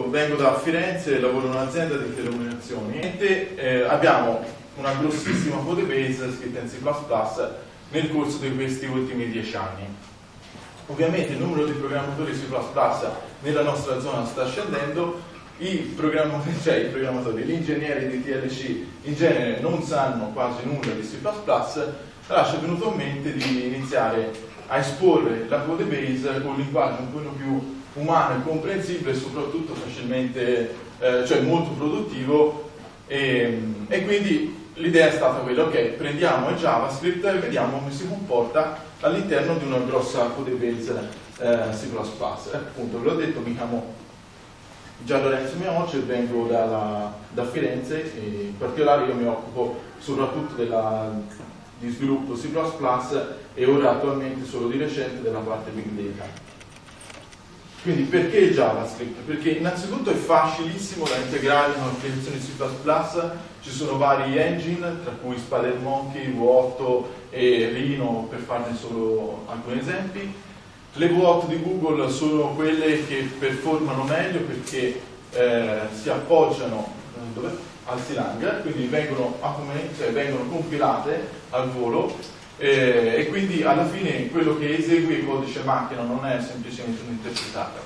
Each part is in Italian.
io vengo da Firenze, lavoro in un'azienda di telecomunicazioni e abbiamo una grossissima codebase scritta in C++ nel corso di questi ultimi 10 anni. Ovviamente il numero di programmatori C++ nella nostra zona sta scendendo, gli ingegneri di TLC in genere non sanno quasi nulla di C++, allora ci è venuto in mente di iniziare a esporre la codebase con un linguaggio un po' più umano e comprensibile e soprattutto facilmente, cioè molto produttivo, e quindi l'idea è stata quella: ok, prendiamo il JavaScript e vediamo come si comporta all'interno di una grossa codebase C++. Appunto, ve l'ho detto, mi chiamo Gianlorenzo Meoce, vengo da Firenze e in particolare io mi occupo soprattutto di sviluppo C++ e ora attualmente solo di recente della parte Big Data. Quindi perché JavaScript? Perché innanzitutto è facilissimo da integrare in un'applicazione C++, ci sono vari engine, tra cui SpiderMonkey, V8 e Rhino, per farne solo alcuni esempi. Le V8 di Google sono quelle che performano meglio perché si appoggiano al Silang, quindi vengono compilate al volo. E quindi alla fine quello che esegue il codice macchina non è semplicemente un interpretata.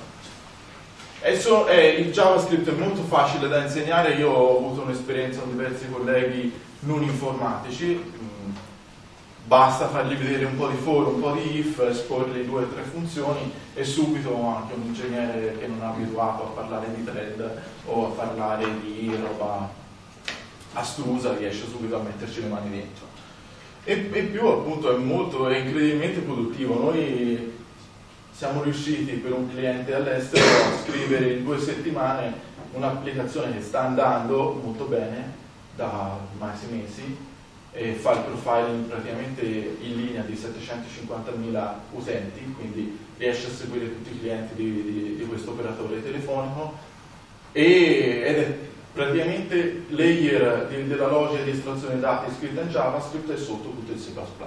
Il JavaScript è molto facile da insegnare, io ho avuto un'esperienza con diversi colleghi non informatici, basta fargli vedere un po' di for, un po' di if, esporgli 2 o 3 funzioni e subito anche un ingegnere che non è abituato a parlare di thread o a parlare di roba astrusa riesce subito a metterci le mani dentro. E più appunto è incredibilmente produttivo. Noi siamo riusciti per un cliente all'estero a scrivere in 2 settimane un'applicazione che sta andando molto bene da ormai 6 mesi e fa il profiling praticamente in linea di 750.000 utenti, quindi riesce a seguire tutti i clienti di questo operatore telefonico ed è praticamente layer della logica di estrazione dati scritta in JavaScript e sotto tutto il C++.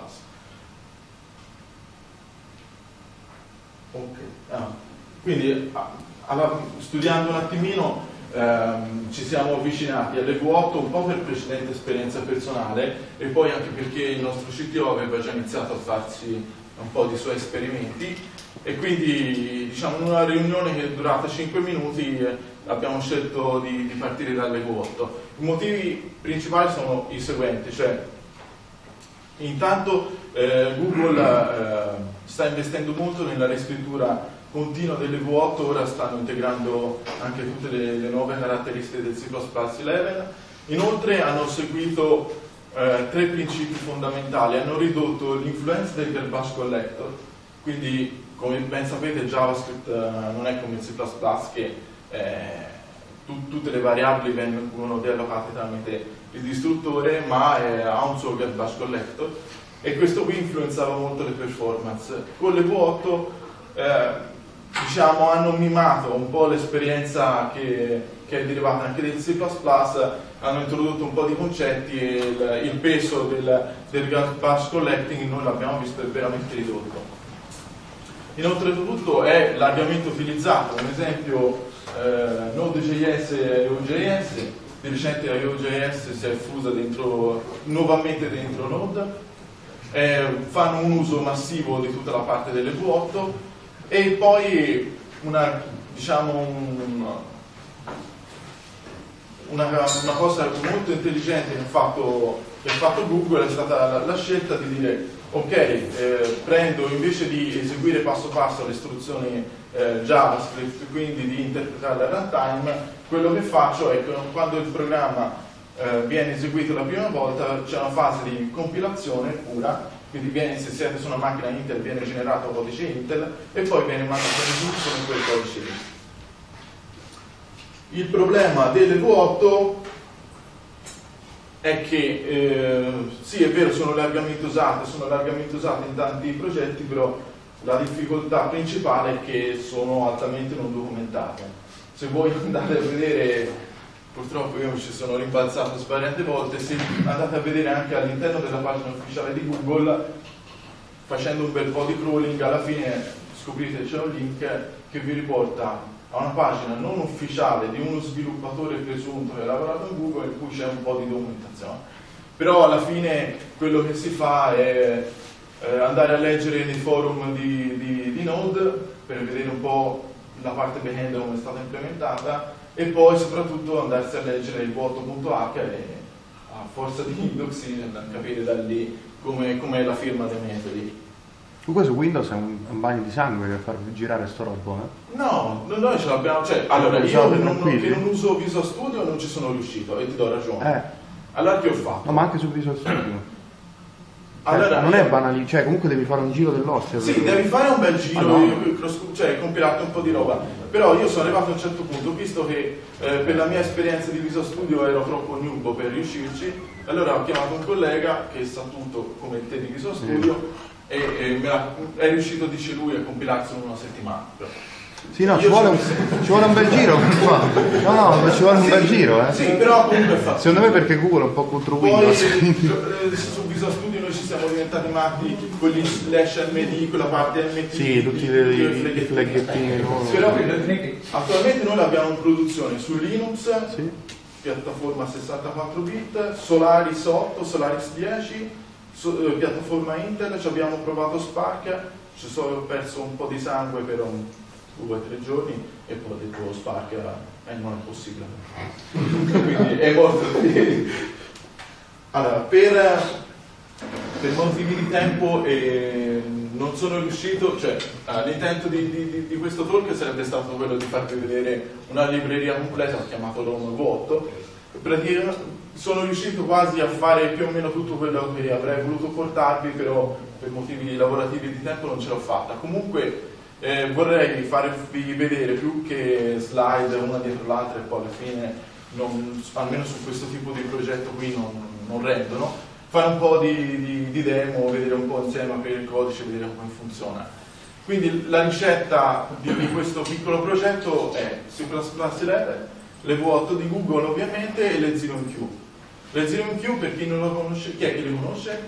Quindi studiando un attimino ci siamo avvicinati alle V8 un po' per precedente esperienza personale e poi anche perché il nostro CTO aveva già iniziato a farsi un po' di suoi esperimenti e quindi diciamo in una riunione che è durata 5 minuti abbiamo scelto di partire dalle V8. I motivi principali sono i seguenti, cioè intanto Google sta investendo molto nella riscrittura continua delle V8, ora stanno integrando anche tutte le nuove caratteristiche del C++11. Inoltre hanno seguito 3 principi fondamentali, hanno ridotto l'influenza del garbage collector, quindi come ben sapete JavaScript non è come il C++ che tutte le variabili vengono riallocate tramite il distruttore, ma ha un suo garbage collector e questo qui influenzava molto le performance. Con le V8 diciamo hanno mimato un po' l'esperienza che è derivata anche del C++, hanno introdotto un po' di concetti e il peso del garbage collecting noi l'abbiamo visto è veramente ridotto. Inoltre tutto è largamente utilizzato, un esempio Node.js e Vue.js, di recente la Vue.js si è fusa nuovamente dentro Node, fanno un uso massivo di tutta la parte delle V8 e poi una cosa molto intelligente che ha fatto Google è stata la scelta di dire ok, prendo invece di eseguire passo passo le istruzioni JavaScript, quindi di interpretare la runtime, quello che faccio è che quando il programma viene eseguito la prima volta c'è una fase di compilazione pura, quindi se siete su una macchina Intel viene generato codice Intel e poi viene mandato in esecuzione quel codice lì. Il problema delle V8 è che sì, è vero, sono largamente usate in tanti progetti, però la difficoltà principale è che sono altamente non documentate. Se voi andate a vedere, purtroppo io mi ci sono rimbalzato svariate volte, se andate a vedere anche all'interno della pagina ufficiale di Google, facendo un bel po' di crawling, alla fine scoprite che c'è un link che vi riporta a una pagina non ufficiale di uno sviluppatore presunto che ha lavorato in Google in cui c'è un po' di documentazione. Però alla fine quello che si fa è andare a leggere nei forum di Node per vedere un po' la parte back-end come è stata implementata e poi soprattutto andarsi a leggere il vuoto.h e a forza di Windows capire da lì com'è la firma dei metodi. Comunque su Windows è un bagno di sangue per far girare sto robo, No, noi ce l'abbiamo, cioè, allora io che non uso Visual Studio non ci sono riuscito e ti do ragione. Allora che ho fatto? No, ma anche su Visual Studio. Allora, non è banale, cioè comunque devi fare un giro dell'ostia. Sì, devi fare un bel giro, cioè compilare un po' di roba. Però io sono arrivato a un certo punto, visto che per la mia esperienza di Visual Studio ero troppo noob per riuscirci, allora ho chiamato un collega che sa tutto come te di Visual Studio e è riuscito, dice lui, a compilarsi in una settimana. Sì, no, ci vuole un bel giro. No, ci vuole un bel giro, Sì, però comunque è fatto. Secondo me perché Google è un po' contro Windows. Su Visual Studio noi ci siamo diventati matti con gli /md, quella parte MT. Sì, tutti i flaghettini. Però attualmente noi l'abbiamo in produzione su Linux, piattaforma 64 bit, Solaris 8, Solaris 10, piattaforma Intel, ci abbiamo provato Spark, ci sono perso un po' di sangue per 2 o 3 giorni e poi ho detto Spark non è possibile. Quindi è morto. Allora, per motivi di tempo non sono riuscito, cioè l'intento di questo talk sarebbe stato quello di farvi vedere una libreria completa chiamata ROM V8. Praticamente sono riuscito quasi a fare più o meno tutto quello che avrei voluto portarvi, però per motivi lavorativi e di tempo non ce l'ho fatta. Comunque vorrei farvi vedere più che slide una dietro l'altra e poi alla fine, almeno su questo tipo di progetto qui non rendono, fare un po' di demo, vedere un po' insieme, aprire il codice e vedere come funziona. Quindi la ricetta di questo piccolo progetto è C++ 11, le V8 di Google ovviamente e le ZeroMQ. Le ZeroMQ, per chi non lo conosce, chi è che le conosce?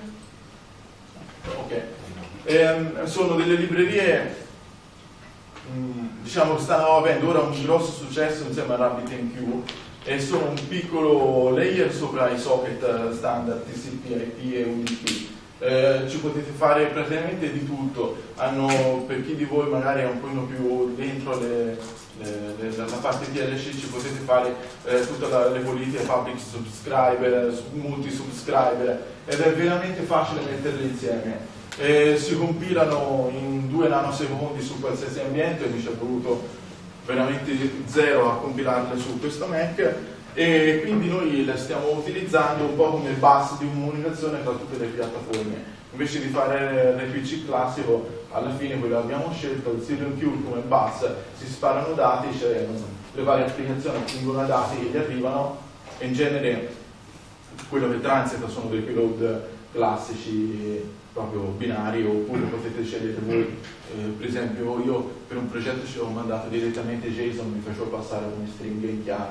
Ok. Sono delle librerie diciamo che stanno avendo ora un grosso successo insieme a RabbitMQ e sono un piccolo layer sopra i socket standard TCP, IP e UDP. Ci potete fare praticamente di tutto. Per chi di voi magari è un po' più dentro la parte TLC, ci potete fare tutte le politiche public subscriber, multi-subscriber ed è veramente facile metterle insieme. Si compilano in 2 nanosecondi su qualsiasi ambiente, mi ci è voluto veramente 0 a compilarle su questo Mac e quindi noi le stiamo utilizzando un po' come bus di comunicazione tra tutte le piattaforme. Invece di fare l'RPC classico, alla fine quello che abbiamo scelto, il ZeroMQ come bus, si sparano dati, cioè le varie applicazioni attingono dati che gli arrivano e in genere quello che transita sono dei payload classici proprio binari, oppure potete scegliere voi. Per esempio io per un progetto ci ho mandato direttamente JSON, mi facevo passare come stringhe in chiaro,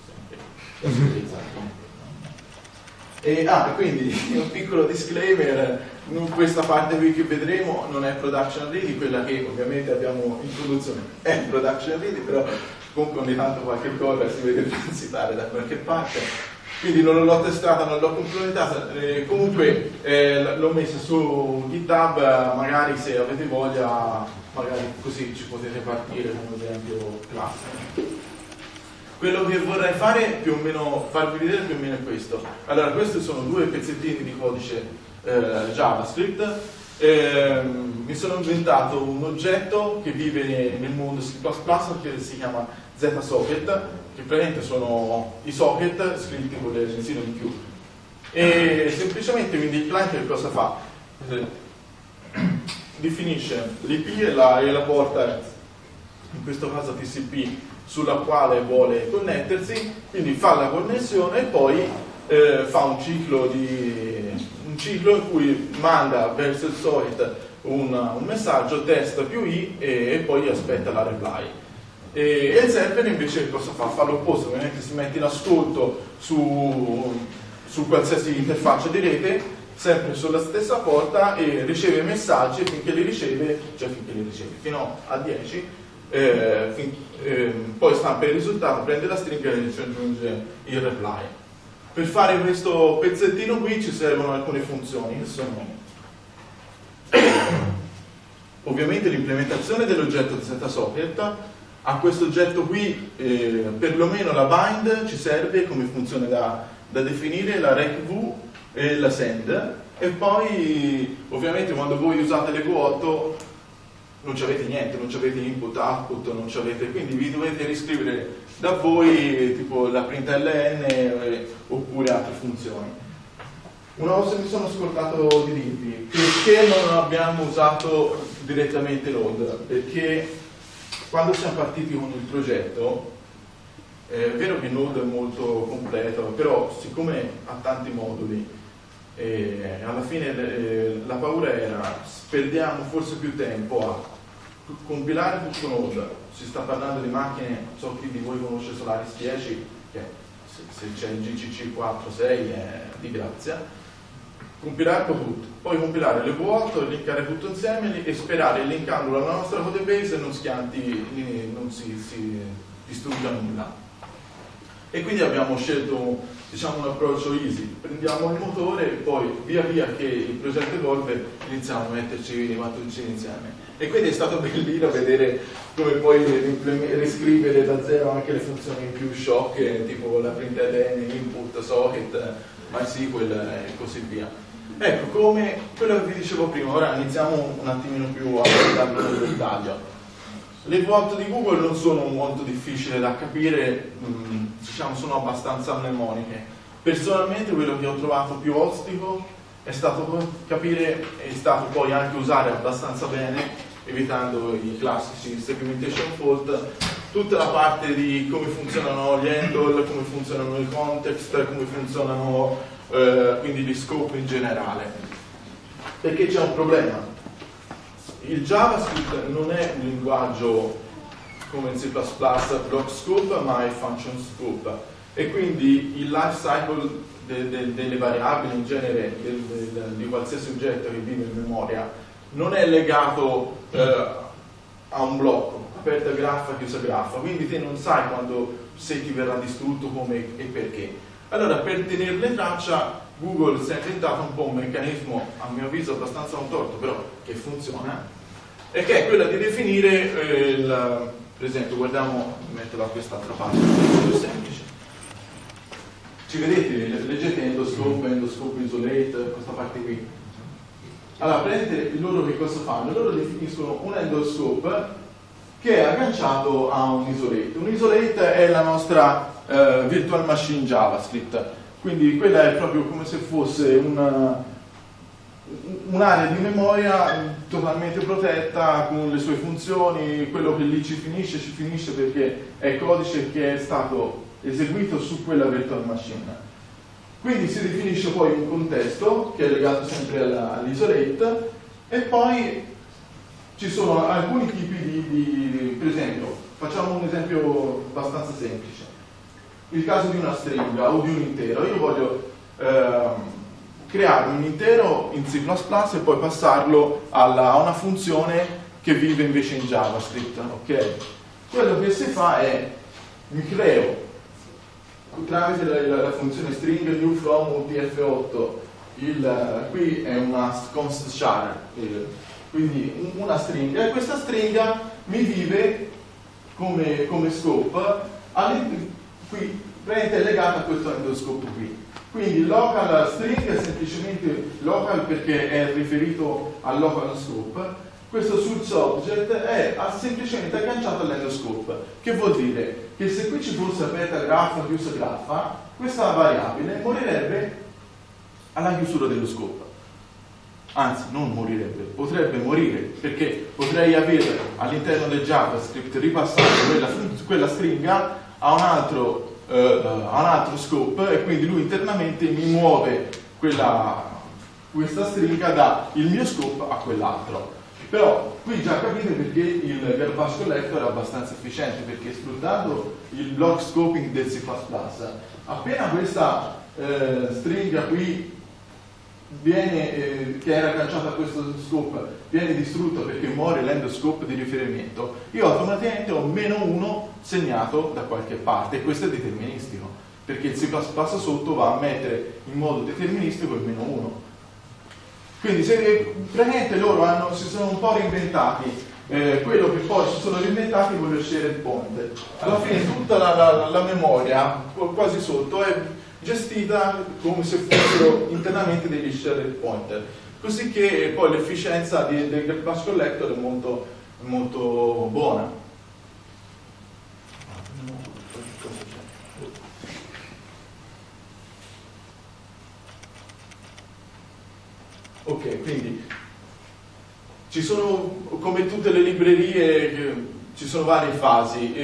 e quindi un piccolo disclaimer: questa parte qui che vedremo non è production ready, quella che ovviamente abbiamo in produzione è production ready, però comunque ogni tanto qualche cosa si vede transitare da qualche parte. Quindi non l'ho testata, non l'ho complementata, comunque l'ho messa su GitHub, magari se avete voglia, magari così ci potete partire come esempio classico. Quello che vorrei fare più o meno, farvi vedere più o meno è questo. Allora, questi sono 2 pezzettini di codice JavaScript. Mi sono inventato un oggetto che vive nel mondo C++ che si chiama ZSocket, che praticamente sono i socket scritti con le ZeroMQ. E semplicemente quindi il client che cosa fa? Definisce l'IP e la porta, in questo caso TCP, sulla quale vuole connettersi, quindi fa la connessione e poi fa un ciclo in cui manda verso il socket un messaggio, testa più I e poi aspetta la reply. E il server invece cosa fa? Fa l'opposto, ovviamente si mette in ascolto su qualsiasi interfaccia di rete, sempre sulla stessa porta, e riceve messaggi finché li riceve, fino a 10, poi stampa il risultato, prende la stringa e ci aggiunge il reply. Per fare questo pezzettino qui ci servono alcune funzioni che sono ovviamente l'implementazione dell'oggetto ZSocket. A questo oggetto qui perlomeno la bind ci serve come funzione da definire, la recv e la send, e poi ovviamente quando voi usate l'Ego 8 non avete niente, non avete input, output, non avete, quindi vi dovete riscrivere da voi tipo la println oppure altre funzioni. Una cosa mi sono scordato di dirvi, perché non abbiamo usato direttamente Node? Perché quando siamo partiti con il progetto, è vero che Node è molto completo, però siccome ha tanti moduli, alla fine la paura era perdiamo forse più tempo a compilare tutto Node. Si sta parlando di macchine, non so chi di voi conosce Solaris 10, che se c'è il GCC 4.6 è di grazia. Compilare tutto, poi compilare le V8, linkare tutto insieme e sperare, linkandolo alla nostra codebase, non si distrugga nulla. E quindi abbiamo scelto, diciamo, un approccio easy. Prendiamo il motore e poi via via che il progetto evolve iniziamo a metterci i mattoncini insieme. E quindi è stato bellino vedere come poi riscrivere da zero anche le funzioni più sciocche, tipo la println, input, socket, MySQL e così via. Ecco, come quello che vi dicevo prima, ora iniziamo un attimino più a guardare nel dettaglio. Le V8 di Google non sono molto difficili da capire, diciamo sono abbastanza mnemoniche. Personalmente quello che ho trovato più ostico è stato capire e stato poi anche usare abbastanza bene, evitando i classici segmentation fault, tutta la parte di come funzionano gli handle, come funzionano i context, come funzionano quindi gli scope in generale. Perché c'è un problema. Il JavaScript non è un linguaggio come in C++ block scope, ma è function scope. E quindi il life cycle delle variabili in genere di qualsiasi oggetto che vive in memoria non è legato a un blocco, aperta graffa, chiusa graffa, quindi te non sai quando se ti verrà distrutto, come e perché. Allora, per tenerne traccia, Google si è inventato un po' un meccanismo, a mio avviso abbastanza non torto, però che funziona, e che è quella di definire per esempio, guardiamo, metto da quest'altra parte, molto semplice. Ci vedete, leggete endoscope, isolate, questa parte qui. Allora, prendete loro che cosa fanno? Loro definiscono un endoscope che è agganciato a un isolate. Un isolate è la nostra virtual machine JavaScript, quindi quella è proprio come se fosse un'area di memoria totalmente protetta con le sue funzioni. Quello che lì ci finisce perché è codice che è stato eseguito su quella virtual machine. Quindi si definisce poi un contesto che è legato sempre all'isolate, e poi ci sono alcuni tipi per esempio, facciamo un esempio abbastanza semplice. Il caso di una stringa o di un intero. Io voglio creare un intero in C++ e poi passarlo a una funzione che vive invece in JavaScript. Ok? Quello che si fa è mi creo tramite la funzione string new from UTF-8. Qui è una const char, quindi una stringa, e questa stringa mi vive come scope qui è legata a questo endoscope qui. Quindi local string è semplicemente local perché è riferito al local scope. Questo source object è semplicemente agganciato all'endoscope, che vuol dire che se qui ci fosse aperta graffa, chiusa graffa, questa variabile morirebbe alla chiusura dello scope. Anzi, non morirebbe, potrebbe morire, perché potrei avere all'interno del JavaScript ripassato quella stringa a un altro scope, e quindi lui internamente mi muove questa stringa da il mio scope a quell'altro. Però qui già capite perché il garbage collector è abbastanza efficiente, perché sfruttando il block scoping del C++, appena questa stringa qui che era agganciato a questo scope viene distrutto perché muore l'end scope di riferimento, io automaticamente ho -1 segnato da qualche parte, e questo è deterministico, perché il C++ sotto va a mettere in modo deterministico il -1. Quindi praticamente loro si sono un po' reinventati quello che poi si sono reinventati con le shared pointer. Alla fine tutta la memoria quasi sotto è gestita come se fossero internamente degli shared pointer, così che poi l'efficienza del bus collector è molto, molto buona. Ok, quindi ci sono, come tutte le librerie, ci sono varie fasi.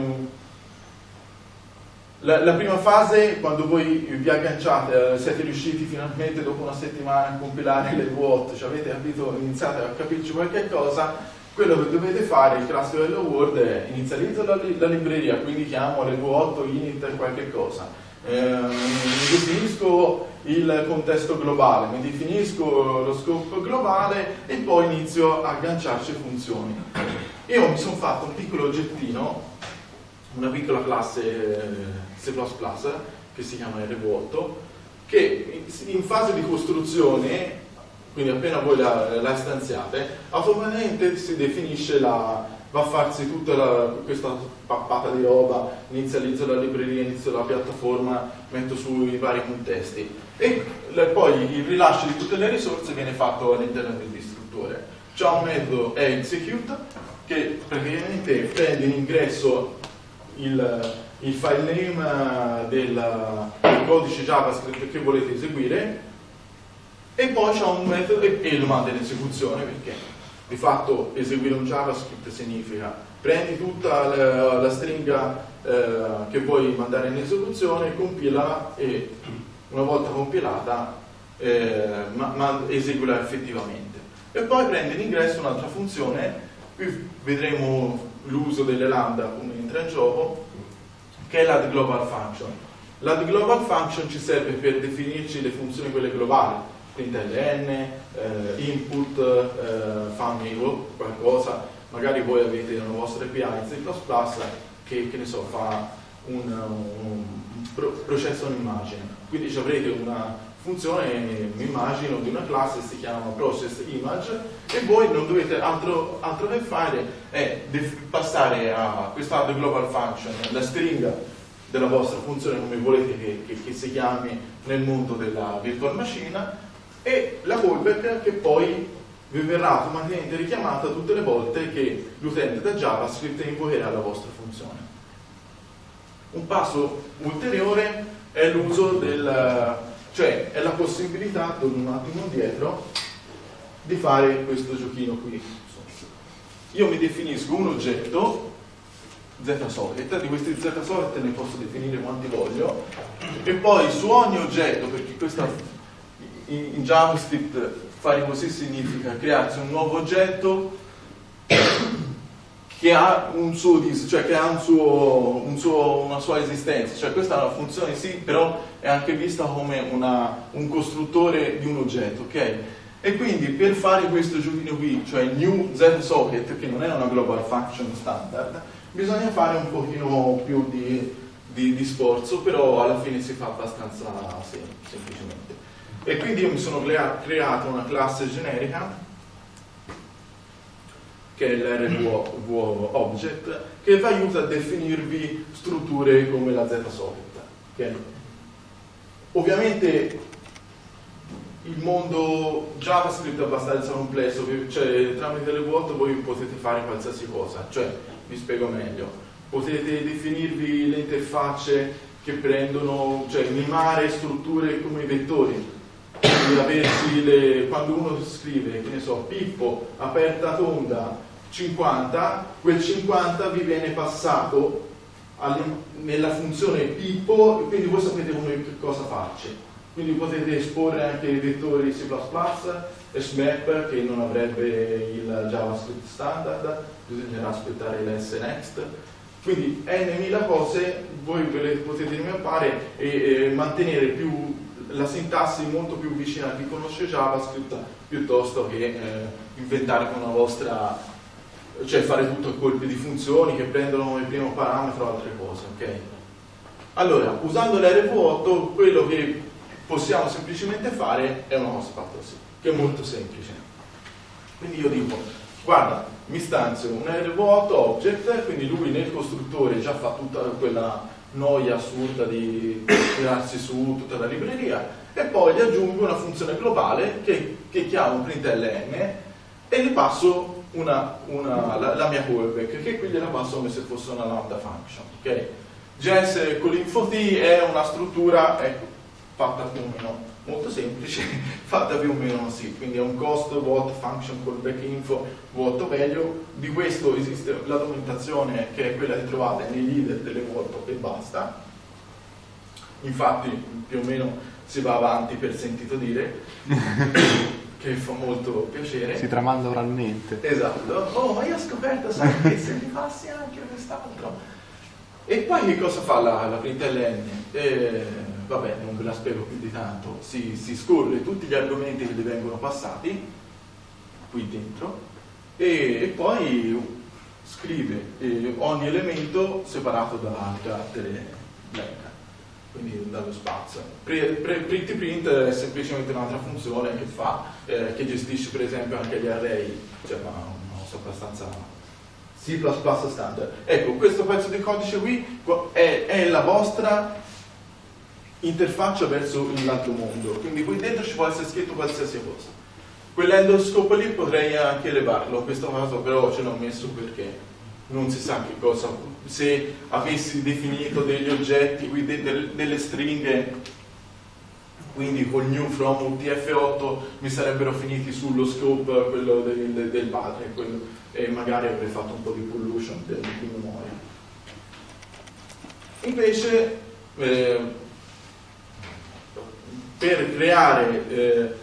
La prima fase, quando voi vi agganciate, siete riusciti finalmente dopo una settimana a compilare le VOT, cioè avete capito, iniziate a capirci qualche cosa, quello che dovete fare, il classico Hello World, è inizializzo la libreria, quindi chiamo le VOT, init, qualche cosa. Mi definisco il contesto globale, mi definisco lo scopo globale e poi inizio a agganciarci funzioni. Io mi sono fatto un piccolo oggettino, una piccola classe C++ che si chiama R8, che in fase di costruzione, quindi appena voi la istanziate, automaticamente si definisce va a farsi tutta questa pappata di roba, inizializzo la libreria, inizio la piattaforma, metto sui vari contesti e poi il rilascio di tutte le risorse viene fatto all'interno del distruttore. C'è un metodo execute che praticamente prende in ingresso il file name del codice JavaScript che volete eseguire e poi c'è un metodo e lo manda in esecuzione, perché di fatto eseguire un JavaScript significa prendi tutta la stringa che vuoi mandare in esecuzione, compilala e una volta compilata eseguila effettivamente. E poi prende in ingresso un'altra funzione, qui vedremo l'uso delle lambda come entra in gioco, che è l'add global function. L'add global function ci serve per definirci le funzioni quelle globali, println, input, fammi qualcosa, magari voi avete una vostra API in C++ che ne so, fa processa un'immagine, quindi ci avrete una funzione, mi immagino, di una classe che si chiama process image e voi non dovete altro che fare è passare a questa add global function la stringa della vostra funzione come volete che si chiami nel mondo della virtual machine e la callback che poi vi verrà automaticamente richiamata tutte le volte che l'utente da JavaScript invocherà la vostra funzione. Un passo ulteriore è l'uso cioè è la possibilità, torno un attimo indietro, di fare questo giochino qui. Io mi definisco un oggetto ZSocket, di questi ZSocket ne posso definire quanti voglio, e poi su ogni oggetto, perché questa in JavaScript fare così significa crearsi un nuovo oggetto che ha un suo cioè che ha una sua esistenza, cioè questa è una funzione sì, però è anche vista come un costruttore di un oggetto, ok? E quindi per fare questo giochino qui, cioè new ZSocket, che non è una global function standard, bisogna fare un pochino più di sforzo, però alla fine si fa abbastanza semplicemente. E quindi io mi sono creato una classe generica che è l'RVObject, che vi aiuta a definirvi strutture come la ZSocket. Okay? Ovviamente il mondo JavaScript è abbastanza complesso, cioè tramite le vuote voi potete fare qualsiasi cosa, cioè vi spiego meglio, potete definirvi le interfacce che prendono, cioè mimare strutture come i vettori, quindi averci quando uno scrive, che ne so, Pippo aperta tonda 50, quel 50 vi viene passato nella funzione Pippo e quindi voi sapete che cosa farci. Quindi potete esporre anche i vettori C++, SMAP che non avrebbe il JavaScript standard, bisognerà aspettare l'SNext. Quindi n mila cose voi ve le potete rimappare e mantenere più la sintassi molto più vicina a chi conosce JavaScript piuttosto che inventare una vostra, cioè fare tutto a colpi di funzioni che prendono come primo parametro altre cose, ok? Allora, usando l'RV8 quello che possiamo semplicemente fare è una cosa fatta così, che è molto semplice. Quindi io dico, guarda, mi stanzio un RV8 object, quindi lui nel costruttore già fa tutta quella noia assurda di tirarsi su tutta la libreria, e poi gli aggiungo una funzione globale che chiamo println e gli passo la mia callback, che qui gliela passo come se fosse una lambda function, ok? JS con l'info è una struttura, ecco, fatta più o meno molto semplice, fatta più o meno così, quindi è un cost what function callback info what value. Di questo esiste la documentazione che è quella che trovate nei leader delle Wordtop e basta. Infatti più o meno si va avanti per sentito dire che fa molto piacere, si tramanda oralmente. Esatto. Oh, ma io ho scoperto, sai, che se mi passi anche quest'altro. E poi che cosa fa la println? Vabbè, non ve la spiego più di tanto, si scorre tutti gli argomenti che gli vengono passati qui dentro e poi scrive ogni elemento separato dal carattere blank, quindi dallo spazio. Print è semplicemente un'altra funzione che fa, che gestisce per esempio anche gli array, cioè una cosa abbastanza C++ standard. Ecco, questo pezzo di codice qui è la vostra interfaccia verso l'altro mondo, quindi qui dentro ci può essere scritto qualsiasi cosa. Quell'endoscope lì potrei anche levarlo, in questo caso però ce l'ho messo perché non si sa che cosa, se avessi definito degli oggetti qui delle stringhe, quindi col new from UTF-8 mi sarebbero finiti sullo scope quello del padre, e magari avrei fatto un po' di pollution di memoria. Invece per creare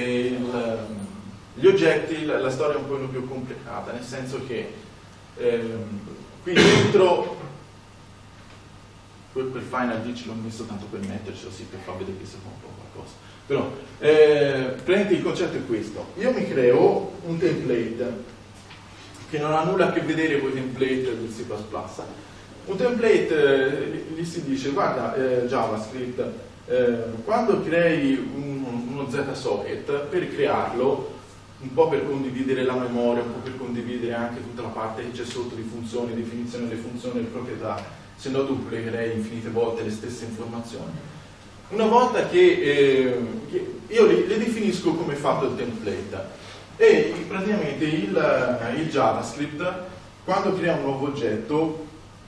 gli oggetti la storia è un po' più complicata, nel senso che qui dentro quel final D ce l'ho messo tanto per mettercelo, sì, per far vedere che si fa un po' qualcosa, però prendi il concetto è questo: io mi creo un template che non ha nulla a che vedere con i template del C++. Un template gli si dice, guarda, JavaScript, quando crei uno ZSocket, per crearlo, un po' per condividere la memoria, un po' per condividere anche tutta la parte che c'è sotto di funzioni, definizione delle funzioni e le proprietà, se no duplicherei infinite volte le stesse informazioni. Una volta che io le definisco come è fatto il template, e praticamente il JavaScript, quando crea un nuovo oggetto,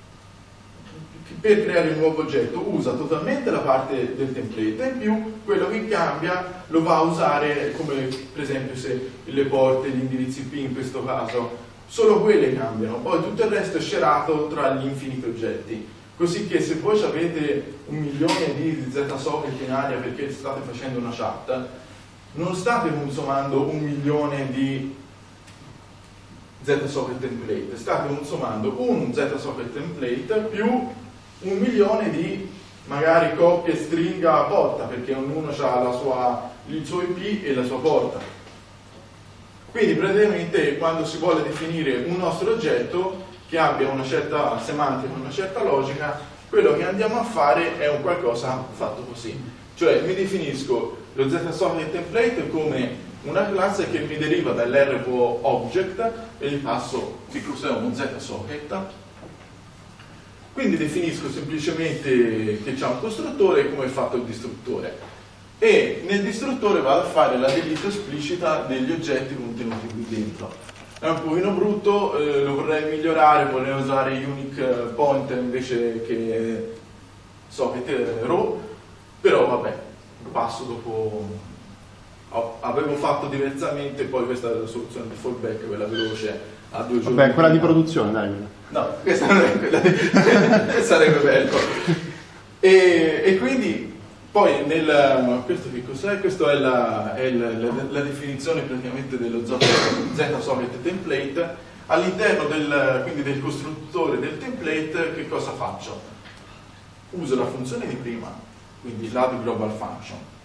per creare un nuovo oggetto usa totalmente la parte del template, e in più quello che cambia lo va a usare, come per esempio se le porte, gli indirizzi IP in questo caso, solo quelle cambiano, poi tutto il resto è sharato tra gli infiniti oggetti, così che se voi avete 1 milione di ZSocket in aria perché state facendo una chat, non state consumando 1 milione di ZSocket template, state consumando un ZSocket template più 1 milione di magari coppie stringa a porta, perché ognuno ha il suo IP e la sua porta. Quindi praticamente quando si vuole definire un nostro oggetto che abbia una certa semantica, una certa logica, quello che andiamo a fare è un qualcosa fatto così. Cioè mi definisco lo ZSocket template come una classe che mi deriva dall'RV object e gli passo che cos'è uno ZSocket. Quindi definisco semplicemente che c'è un costruttore e come è fatto il distruttore, e nel distruttore vado a fare la delete esplicita degli oggetti contenuti qui dentro. È un pochino brutto, lo vorrei migliorare, vorrei usare unique pointer invece che socket row, però vabbè, passo dopo. Avevo fatto diversamente, poi questa è la soluzione di fallback, quella veloce a 2 giorni. Vabbè, quella di produzione, dai. No, questa non è quella di... sarebbe bello. E quindi poi questo che cos'è? Questa è la definizione praticamente dello ZSocket template. All'interno quindi del costruttore del template che cosa faccio? Uso la funzione di prima, quindi l'add global function,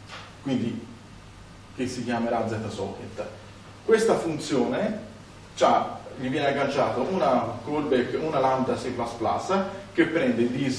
quindi che si chiamerà ZSocket. Questa funzione gli viene agganciato una callback, una lambda C++ che prende this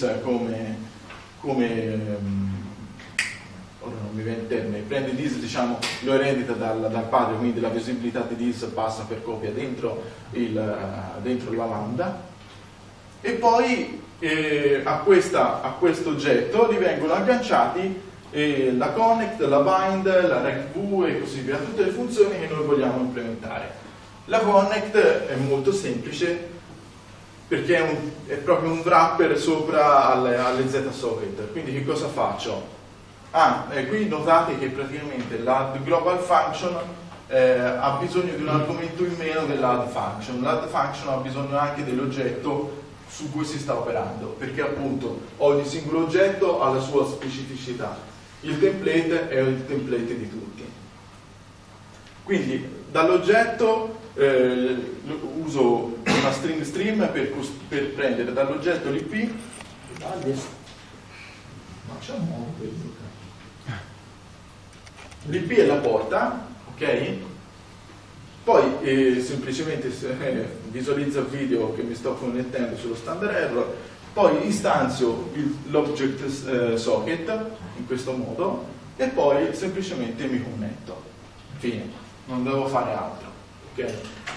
ora non mi viene il termine, prende this, diciamo, lo eredita dal padre, quindi la visibilità di this passa per copia dentro la lambda, e poi a questo oggetto gli vengono agganciati la connect, la bind, la recv e così via, tutte le funzioni che noi vogliamo implementare. La connect è molto semplice perché è proprio un wrapper sopra alle ZSocket. Quindi che cosa faccio? Qui notate che praticamente l'add global function ha bisogno di un argomento in meno dell'add function. L'add function ha bisogno anche dell'oggetto su cui si sta operando, perché appunto ogni singolo oggetto ha la sua specificità. Il template è il template di tutti. Quindi dall'oggetto uso una string stream per prendere dall'oggetto l'IP, ma c'è un modo per giocare. L'IP è la porta, ok? Poi semplicemente visualizza il video che mi sto connettendo sullo standard error, poi istanzio l'object socket in questo modo e poi semplicemente mi connetto. Fine, non devo fare altro, ok?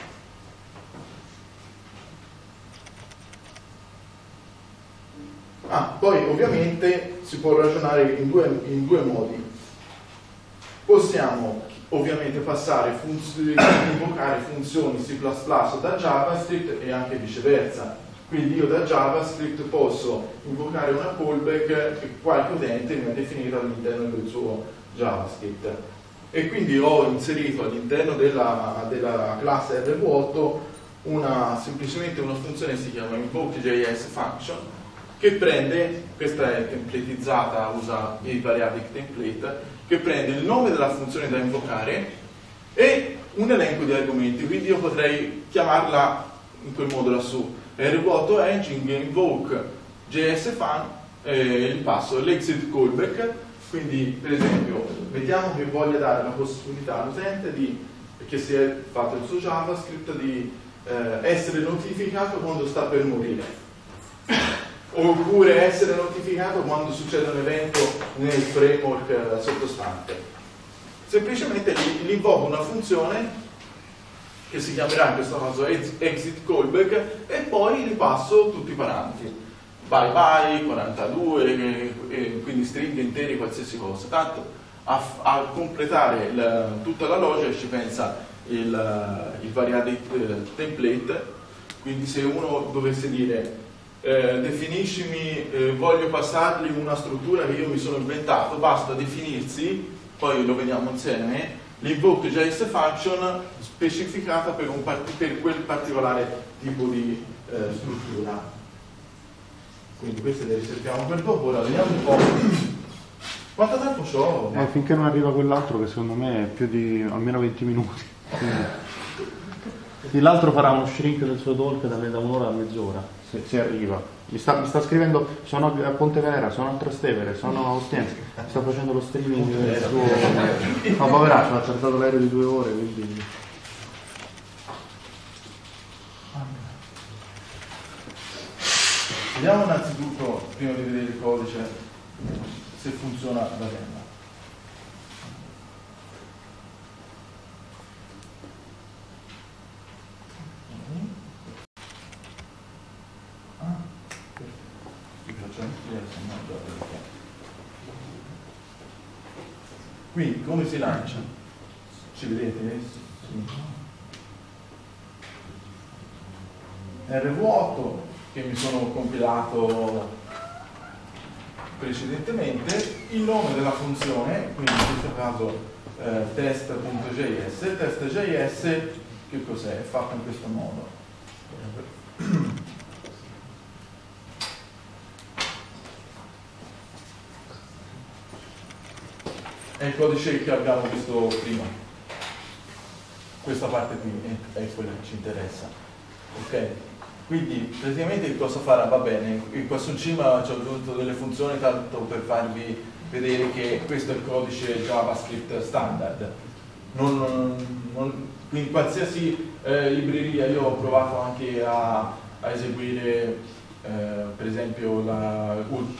Poi ovviamente si può ragionare in due modi. Possiamo ovviamente invocare funzioni C++ da JavaScript e anche viceversa. Quindi io da JavaScript posso invocare una callback che qualche utente mi ha definito all'interno del suo JavaScript. E quindi ho inserito all'interno della classe R8 semplicemente una funzione che si chiama invoke.js function, che prende, questa è templatizzata, usa i variatic template, che prende il nome della funzione da invocare e un elenco di argomenti. Quindi io potrei chiamarla in quel modo lassù, R8 engine invoke JS fun, il passo l'exit callback. Quindi per esempio mettiamo che voglia dare la possibilità all'utente che si è fatto il suo JavaScript di essere notificato quando sta per morire, oppure essere notificato quando succede un evento nel framework sottostante. Semplicemente gli invoco una funzione che si chiamerà in questo caso exit callback e poi gli passo tutti i parametri, bye bye, 42, quindi stringhe interi, qualsiasi cosa. Tanto a completare tutta la logica ci pensa il variatic template. Quindi se uno dovesse dire definiscimi, voglio passargli una struttura che io mi sono inventato, basta definirsi, poi lo vediamo insieme, l'invoke.js function specificata per quel particolare tipo di struttura. Quindi queste le riserviamo per dopo. Ora vediamo un po'. Quanto tempo c'ho? Finché non arriva quell'altro, che secondo me è più di almeno 20 minuti. L'altro farà uno shrink del suo talk da un'ora a mezz'ora, se arriva. Mi sta scrivendo, sono a Pontevera, sono a Trastevere, sono a Ostiense, sta facendo lo streaming del suo... No, poveraccio, ha accertato l'aereo di 2 ore, quindi... Vediamo innanzitutto, prima di vedere il codice, se funziona la tenda. Quindi come si lancia? Ci vedete? Sì. R8 che mi sono compilato precedentemente, il nome della funzione, quindi in questo caso test.js. Test.js che cos'è? È fatto in questo modo. È il codice che abbiamo visto prima. Questa parte qui è quella che ci interessa. Ok? Quindi praticamente che cosa farà? Va bene, qua su cima ci ho aggiunto delle funzioni tanto per farvi vedere che questo è il codice JavaScript standard. Quindi qualsiasi libreria, io ho provato anche a eseguire per esempio la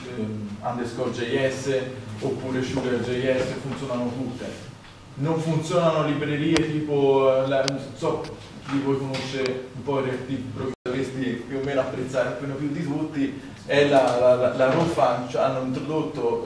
_JS oppure Sugar.js, funzionano tutte. Non funzionano librerie tipo, non so, chi voi conosce un po' il Reactive, dovresti più o meno apprezzare un po' più di tutti, è la raw function, hanno introdotto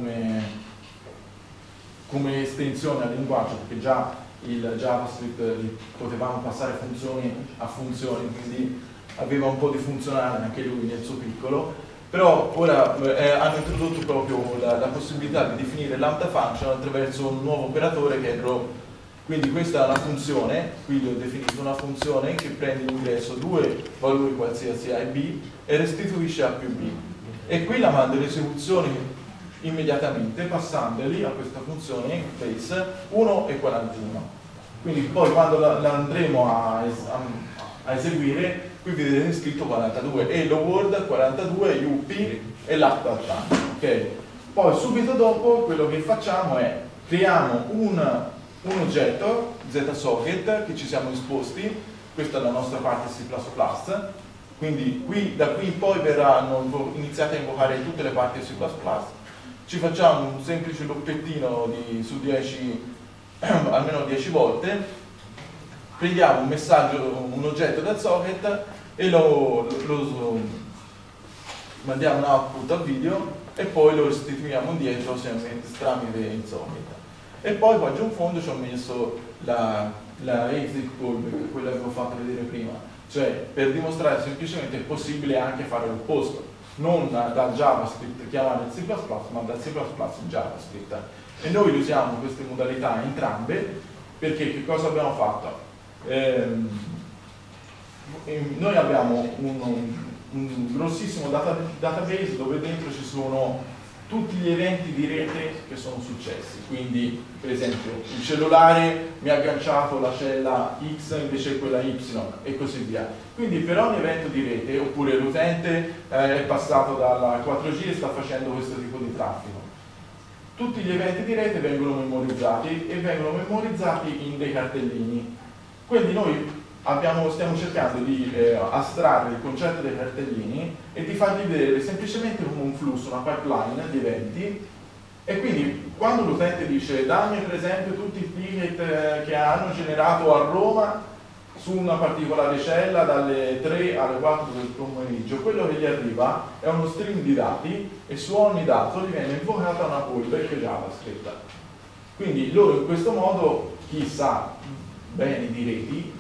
come estensione al linguaggio, perché già il JavaScript potevamo passare funzioni a funzioni, quindi aveva un po' di funzionale anche lui nel suo piccolo, però ora hanno introdotto proprio la possibilità di definire lambda function attraverso un nuovo operatore che è raw. Quindi questa è una funzione, quindi ho definito una funzione che prende in ingresso due valori qualsiasi A e B e restituisce A più B. E qui la mando in esecuzione immediatamente passandoli a questa funzione in place 1 e 41. Quindi poi quando la andremo a eseguire, qui vedete scritto 42, Hello World 42, UP e l'atto ok? Poi subito dopo quello che facciamo è creiamo un oggetto ZSocket che ci siamo disposti, questa è la nostra parte C++, quindi da qui in poi verranno iniziate a invocare tutte le parti C++, ci facciamo un semplice luppettino su 10, almeno 10 volte, prendiamo un messaggio, un oggetto dal socket e lo mandiamo un output al video e poi lo restituiamo indietro tramite il socket. E poi qua giù in fondo ci ho messo la exit callback, quella che vi ho fatto vedere prima, cioè per dimostrare semplicemente che è possibile anche fare l'opposto, non da JavaScript chiamare il C++, ma dal C++ in JavaScript. E noi usiamo queste modalità entrambe perché che cosa abbiamo fatto? Noi abbiamo un grossissimo database dove dentro ci sono tutti gli eventi di rete che sono successi, quindi per esempio il cellulare mi ha agganciato la cella X invece quella Y e così via. Quindi per ogni evento di rete, oppure l'utente è passato dalla 4G e sta facendo questo tipo di traffico, tutti gli eventi di rete vengono memorizzati e vengono memorizzati in dei cartellini. Quindi noi stiamo cercando di astrarre il concetto dei cartellini e di farli vedere semplicemente come un flusso, una pipeline di eventi, e quindi quando l'utente dice dammi per esempio tutti i ticket che hanno generato a Roma su una particolare cella dalle 3 alle 4 del pomeriggio, quello che gli arriva è uno stream di dati e su ogni dato gli viene invocata una callback JavaScript. Quindi loro in questo modo, chi sa bene di reti,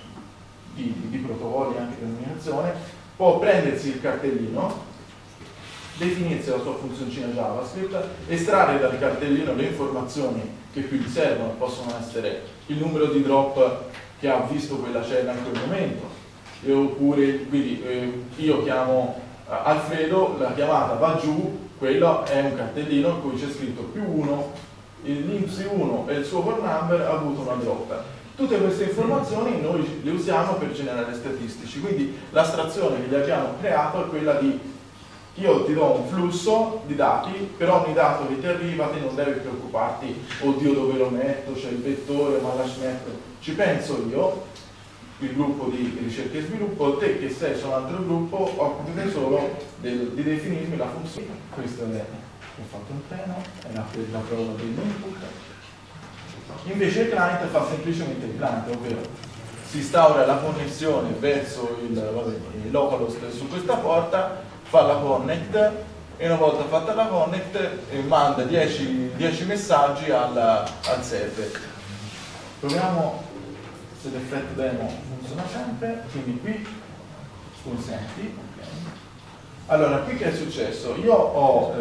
di protocolli anche di comunicazione, può prendersi il cartellino, definirsi la sua funzioncina JavaScript, estrarre dal cartellino le informazioni che più gli servono, possono essere il numero di drop che ha visto quella cella in quel momento, oppure quindi io chiamo Alfredo, la chiamata va giù, quello è un cartellino in cui c'è scritto +1, l'IMSI1 e il suo core number ha avuto una drop. Tutte queste informazioni noi le usiamo per generare statistici, quindi l'astrazione che gli abbiamo creato è quella di io ti do un flusso di dati, per ogni dato che ti arriva te non devi preoccuparti, oddio dove lo metto, c'è il vettore, ma la metto, ci penso io, il gruppo di ricerca e sviluppo, te che sei su un altro gruppo, occupati solo di definirmi la funzione. Questo è, ho fatto un treno, è la prova dell'input. Invece il client fa semplicemente il client, ovvero si instaura la connessione verso il localhost su questa porta, fa la connect e una volta fatta la connect manda 10 messaggi al server. Proviamo se l'effetto demo funziona sempre, quindi qui consenti. Allora, qui che è successo? Io ho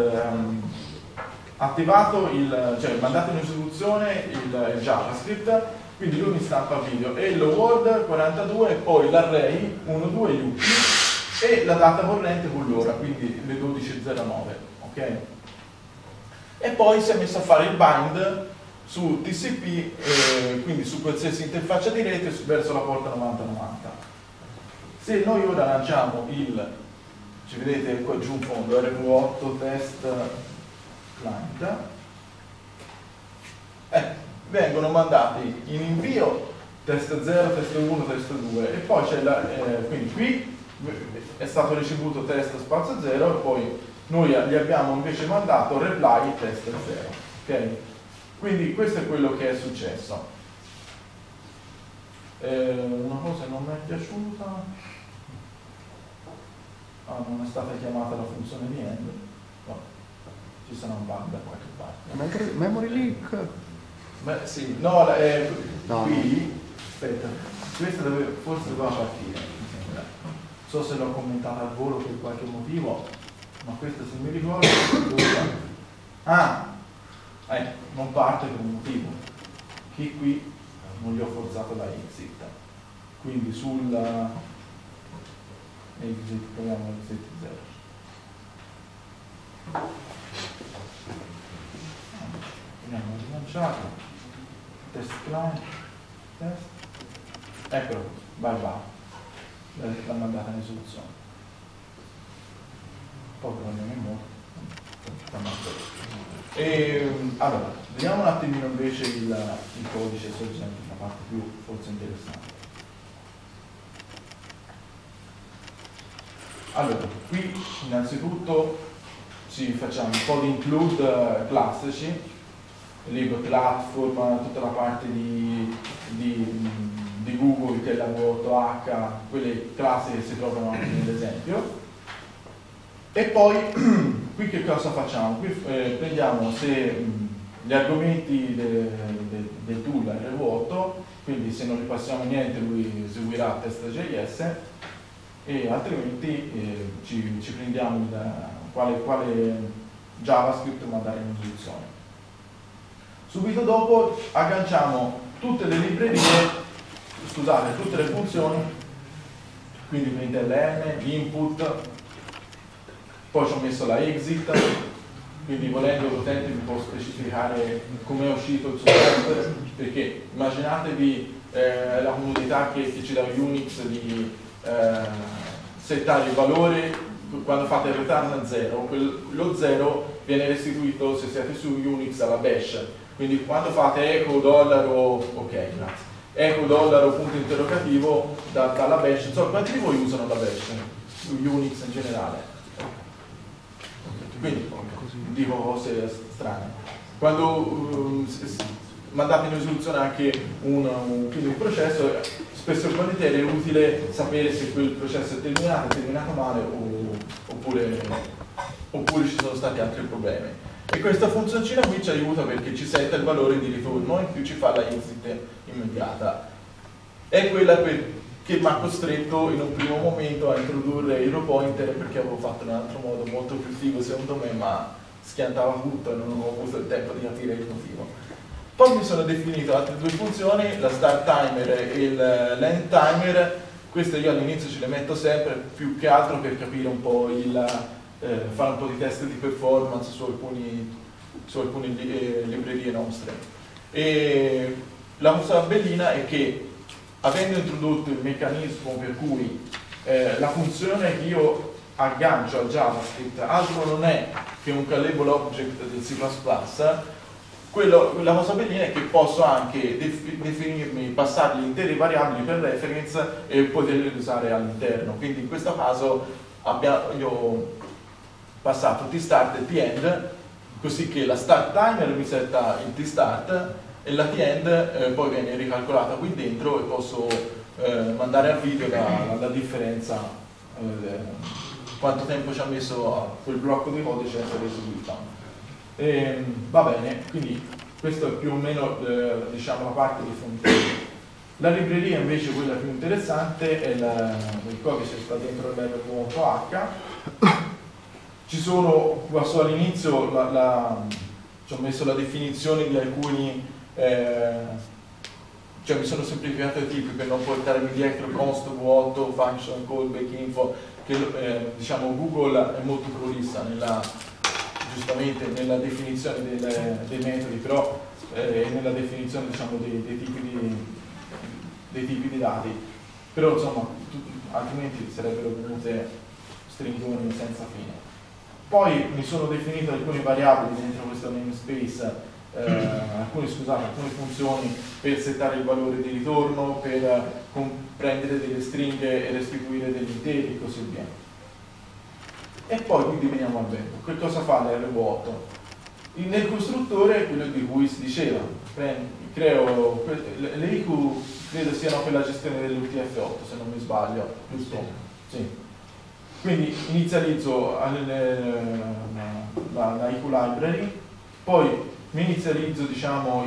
attivato cioè mandato in esecuzione il JavaScript, quindi lui mi stampa video hello world 42 e poi l'array 1, 2 UP e la data corrente con l'ora, quindi le 12.09, ok? E poi si è messo a fare il bind su TCP, quindi su qualsiasi interfaccia di rete verso la porta 9090. Se noi ora lanciamo ci vedete qua giù in fondo, RV8 test client, vengono mandati in invio test 0, test 1, test 2 e poi c'è quindi qui è stato ricevuto test spazio 0 e poi noi gli abbiamo invece mandato reply test 0, ok? Quindi questo è quello che è successo. Una cosa non mi è piaciuta, non è stata chiamata la funzione di end, no, ci sarà un bug da qualche parte. Memory leak? Beh sì, no, no, qui, aspetta, questa forse doveva partire, mi sembra. Non so se l'ho commentata al volo per qualche motivo, ma questa se mi ricordo non parte per un motivo, che qui non gli ho forzato la exit, quindi sulla exit, proviamo exit 0. Abbiamo rilanciato, test client, test, eccolo, vai, l'ha mandata in esecuzione. Poi lo andiamo in modo. Allora, vediamo un attimino invece il codice sorgente, la parte più forse interessante. Allora, qui innanzitutto ci facciamo un po' di include classici, lib platform, tutta la parte di Google che è la V8H, quelle classi che si trovano anche nell'esempio. E poi qui che cosa facciamo? Qui prendiamo gli argomenti del tool RV8, quindi se non gli passiamo niente lui eseguirà test.js e altrimenti ci prendiamo quale JavaScript mandare in esecuzione. Subito dopo agganciamo tutte le librerie, scusate, tutte le funzioni, quindi println, input, poi ci ho messo la exit, quindi volendo l'utente vi può specificare come è uscito il suo test, perché immaginatevi la comodità che ci dà Unix di settare il valore quando fate il return 0, lo 0 viene restituito se siete su Unix alla bash, quindi quando fate echo dollaro, ok grazie, echo dollaro punto interrogativo dalla bash, non so quanti di voi usano la bash su Unix in generale? Quindi dico cose strane. Quando mandate in esecuzione anche un processo, spesso e volentieri è utile sapere se quel processo è terminato male oppure ci sono stati altri problemi. E questa funzioncina qui ci aiuta perché ci setta il valore di ritorno e in più ci fa la exit immediata. È quella che mi ha costretto in un primo momento a introdurre il row pointer perché avevo fatto in un altro modo molto più figo secondo me, ma schiantava tutto e non ho avuto il tempo di capire il motivo. Poi mi sono definito altre due funzioni, la start timer e l'end timer. Queste io all'inizio ce le metto sempre più che altro per capire un po' fare un po' di test di performance su alcune librerie nostre. E la cosa bellina è che avendo introdotto il meccanismo per cui la funzione che io aggancio al JavaScript altro non è che un callable object del C++, la cosa bellina è che posso anche definirmi, passargli intere variabili per reference e poterle usare all'interno. Quindi in questo caso io ho passato tstart e tend, così che la start timer mi setta il tstart e la tend poi viene ricalcolata qui dentro e posso mandare a video la differenza, quanto tempo ci ha messo a quel blocco di codice a essere eseguito. Va bene, quindi questo è più o meno diciamo la parte di frontiera. La libreria invece, quella più interessante, è il codice che sta dentro l'RV8H. Ci sono, qua su all'inizio ci ho messo la definizione di alcuni, cioè mi sono semplificato i tipi per non portarmi dietro const, vuoto, function, callback, info, che diciamo Google è molto prolissa giustamente nella definizione dei metodi, però nella definizione diciamo dei tipi di dati. però insomma altrimenti sarebbero venute stringoni senza fine. Poi mi sono definito alcune variabili dentro questo namespace, alcune funzioni per settare il valore di ritorno, per comprendere delle stringhe e restituire degli interi e così via. E poi quindi veniamo al vento. Che cosa fa l'R8? Nel costruttore, quello di cui si diceva, creo le IQ, credo siano per la gestione dell'UTF-8 se non mi sbaglio, giusto? Sì. Quindi inizializzo la IQ library, poi mi inizializzo diciamo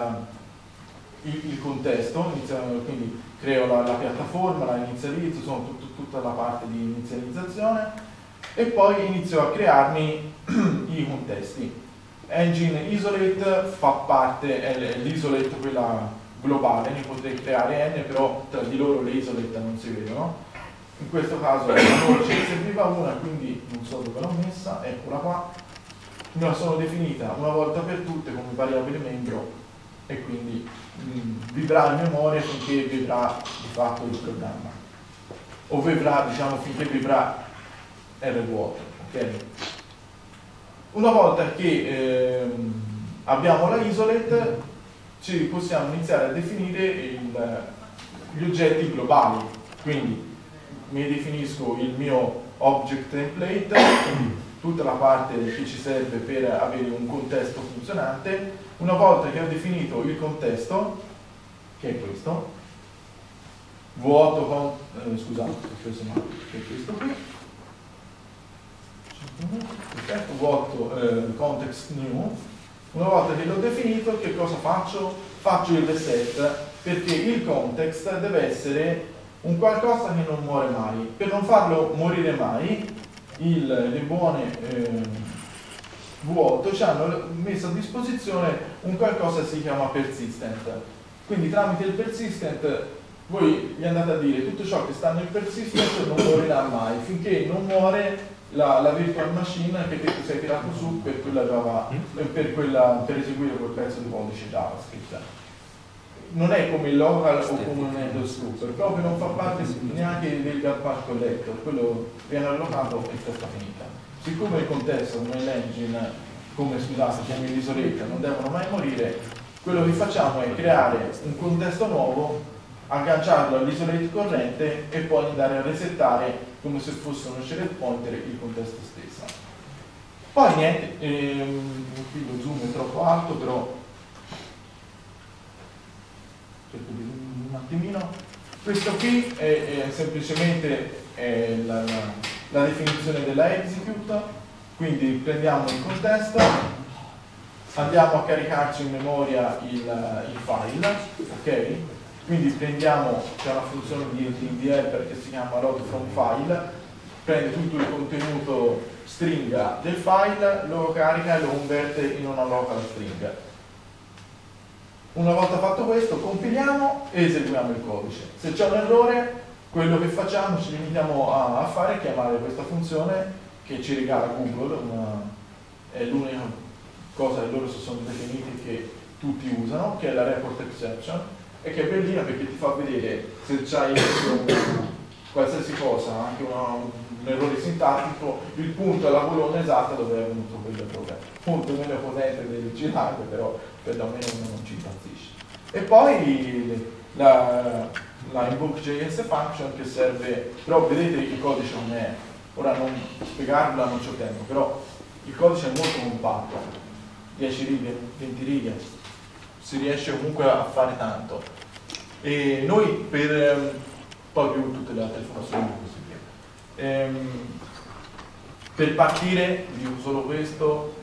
il contesto, quindi creo la piattaforma, la inizializzo, sono tutta la parte di inizializzazione e poi inizio a crearmi i contesti. Engine isolate fa parte, è l'isolate quella globale, ne potrei creare n, però tra di loro le isolate non si vedono. In questo caso ce ne serviva una, quindi non so dove l'ho messa, eccola qua. Me la sono definita una volta per tutte come variabile membro e quindi vivrà in memoria finché vivrà di fatto il programma. O vivrà, diciamo, finché vivrà R vuoto, ok? Una volta che abbiamo la isolate, ci possiamo iniziare a definire gli oggetti globali. Quindi mi definisco il mio object template, quindi tutta la parte che ci serve per avere un contesto funzionante. Una volta che ho definito il contesto, che è questo, vuoto scusate, che è questo qui, vuoto context new. Una volta che l'ho definito, che cosa faccio? Faccio il reset, perché il context deve essere un qualcosa che non muore mai. Per non farlo morire mai, le buone vuoto ci hanno messo a disposizione un qualcosa che si chiama persistent. Quindi tramite il persistent voi gli andate a dire tutto ciò che sta nel persistent non morirà mai, finché non muore la virtual machine che tu sei tirato su per quella Java, per eseguire quel pezzo di codice JavaScript. Non è come il local o come un endless loop, proprio non fa parte neanche del garbage collector, quello viene allocato e festa finita. Siccome il contesto, come l'engine, come l'isoletta, non devono mai morire, quello che facciamo è creare un contesto nuovo, agganciarlo all'isolate corrente e poi andare a resettare come se fosse uno shared pointer il contesto stesso. Poi niente, qui lo zoom è troppo alto, però cerco di un attimino. Questo qui è semplicemente la definizione della execute, quindi prendiamo il contesto, andiamo a caricarci in memoria il file, ok? Quindi prendiamo, c'è una funzione di helper che si chiama load from file, prende tutto il contenuto stringa del file, lo carica e lo converte in una local string. Una volta fatto questo, compiliamo e eseguiamo il codice. Se c'è un errore, quello che facciamo, ci limitiamo a fare è chiamare questa funzione che ci regala Google, è l'unica cosa che loro si sono definiti che tutti usano, che è la report exception, e che è bellina perché ti fa vedere se c'hai qualsiasi cosa, anche un errore sintattico, il punto e la colonna esatta dove è venuto quell'errore. Punto meno potente del girare, però perlomeno non ci impazzisce. E poi la invoke.js function che serve, però vedete il codice non è, ora non spiegarla non c'ho tempo, però il codice è molto compatto, 10 righe, 20 righe, si riesce comunque a fare tanto. E noi poi più tutte le altre funzioni così via. Per partire vi uso solo questo,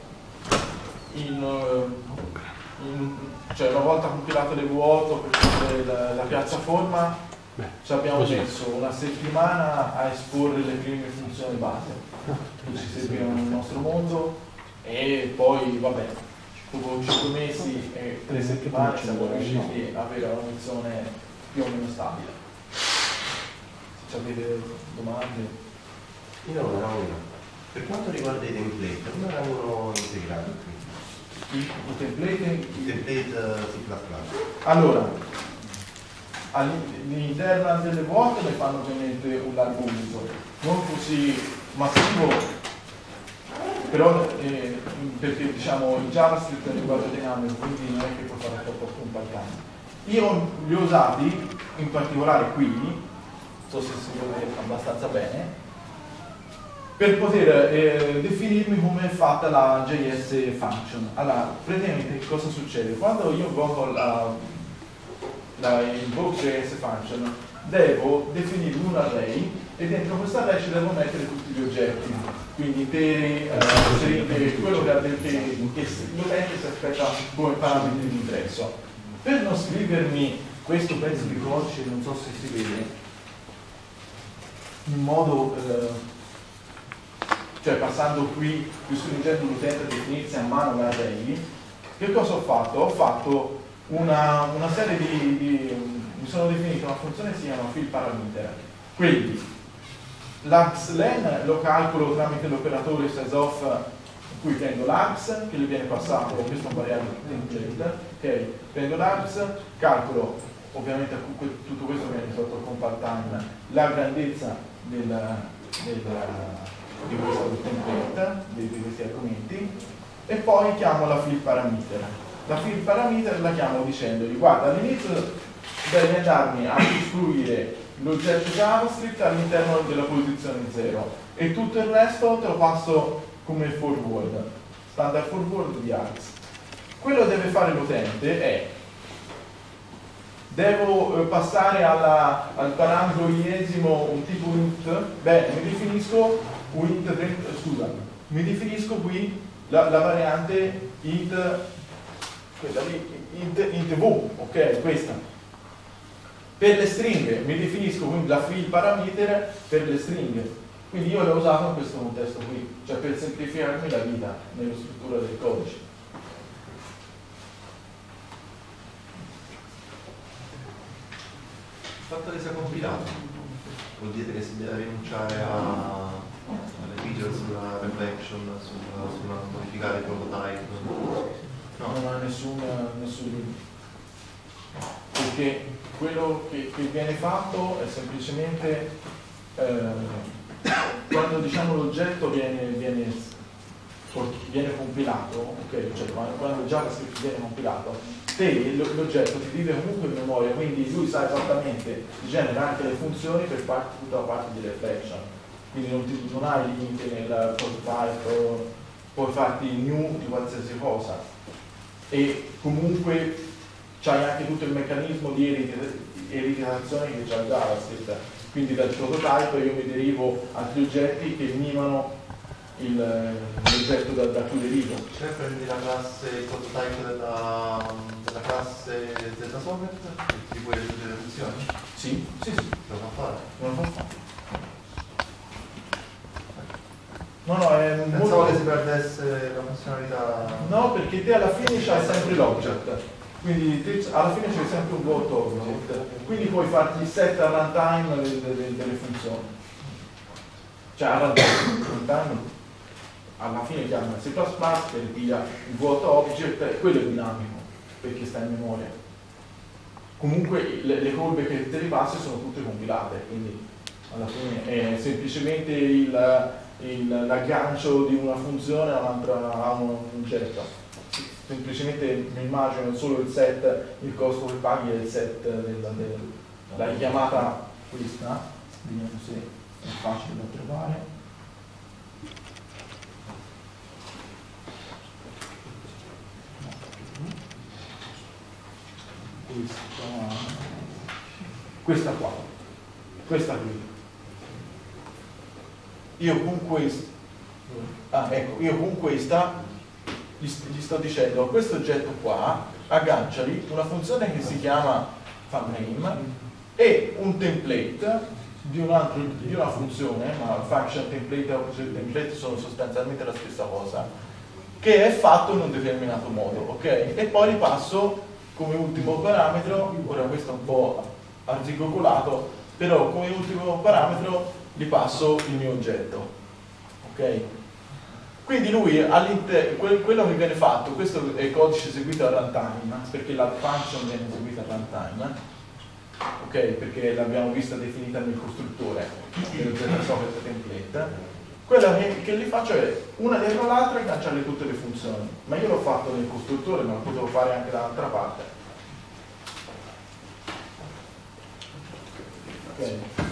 cioè una volta compilato le vuoto per fare la piattaforma, ci abbiamo messo una settimana a esporre le prime funzioni base che ci servivano nel nostro mondo e poi vabbè, dopo 5 mesi e 3 settimane siamo riusciti a avere una funzione più o meno stabile. Se avete domande? Io non ho una. Per quanto riguarda i template, come vengono integrati qui? I template C++. Allora, all'interno delle vuote ne fanno ovviamente un largo uso, non così massivo, però perché diciamo in JavaScript è un linguaggio dinamico, quindi non è che può fare troppo compartante. Io li ho usati in particolare qui, non so se si vede abbastanza bene, per poter definirmi come è fatta la JS function. Allora, praticamente cosa succede? Quando io invoco invoke.js function, devo definire un array e dentro questo array ci devo mettere tutti gli oggetti, quindi interi, stringhe, quello che l'utente si aspetta come parametri di ingresso. Per non scrivermi questo pezzo di codice, non so se si vede, in modo cioè passando qui costringendo l'utente a definirsi a mano l'array, che cosa ho fatto? Ho fatto una serie mi sono definito una funzione che si chiama fill parameter. Quindi l'ax_len lo calcolo tramite l'operatore sizeof, in cui prendo l'ax che gli viene passato, questo è un variabile template, ok? Prendo l'ax, calcolo, ovviamente tutto questo viene sotto il compile time, la grandezza di questo template, di questi argomenti, e poi chiamo la fill parameter. La fill parameter la chiamo dicendogli: guarda, all'inizio devi andarmi a costruire l'oggetto JavaScript all'interno della posizione 0 e tutto il resto te lo passo come forward, standard forward di Axe. Quello che deve fare l'utente è: devo passare al parametro iesimo un tipo int, beh, mi definisco qui la variante int, quella lì, int v, ok, questa. Per le stringhe mi definisco quindi la fill parameter per le stringhe, quindi io l'ho usato in questo contesto qui, cioè per semplificarmi la vita nella struttura del codice. Il fatto che sia compilato vuol dire che si deve rinunciare alle feature sulla reflection, sulla modificare il prototype? No, non ha nessun perché quello che viene fatto è semplicemente quando diciamo l'oggetto viene compilato, ok? Cioè quando il JavaScript viene compilato, l'oggetto ti vive comunque in memoria, quindi lui sa esattamente, genera anche le funzioni per tutta la parte di reflection, quindi non hai limiti nel prototype, puoi farti new di qualsiasi cosa, e comunque c'hai anche tutto il meccanismo di ereditazione che c'ha il JavaScript, quindi dal prototype io mi derivo altri oggetti che mimano l'oggetto da cui derivo. Cioè prendi la classe, il prototype della classe ZSocket e ti puoi aggiungere le funzioni? Sì. Lo fa fare? Non lo fa fare. No, è pensavo molto... che si perdesse la funzionalità. No, perché te alla fine c'hai sempre l'object, quindi alla fine c'è sempre un vuoto object, quindi puoi farti il set a runtime delle funzioni, cioè a runtime alla fine chiama C++ per dire il vuoto object, e quello è dinamico perché sta in memoria. Comunque le colbe che te le passi sono tutte compilate, quindi alla fine è semplicemente l'aggancio di una funzione a un oggetto. Semplicemente mi immagino solo il set, il costo che paghi è il set della chiamata questa, vediamo se è facile da trovare. Questa qua, questa qui. Io con questa gli sto dicendo a questo oggetto qua agganciali una funzione che si chiama funName e un template di una funzione, ma function template e object template sono sostanzialmente la stessa cosa, che è fatto in un determinato modo, ok? E poi li passo come ultimo parametro, ora questo è un po' arzigogolato, però come ultimo parametro gli passo il mio oggetto, ok? Quindi lui, quello che viene fatto, questo è il codice eseguito a runtime, perché la function viene eseguita a runtime, ok? Perché l'abbiamo vista definita nel costruttore dello Z-Socket template. Quella che li faccio è una dietro l'altra e cancellare tutte le funzioni, ma io l'ho fatto nel costruttore, ma lo potevo fare anche dall'altra parte. Ok?